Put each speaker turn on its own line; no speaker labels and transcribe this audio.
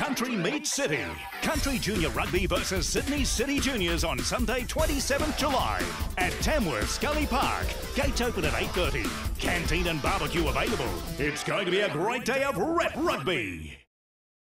Country meets City. Country Junior Rugby versus Sydney City Juniors on Sunday 27th July at Tamworth Scully Park. Gates open at 8:30. Canteen and barbecue available. It's going to be a great day of rep rugby.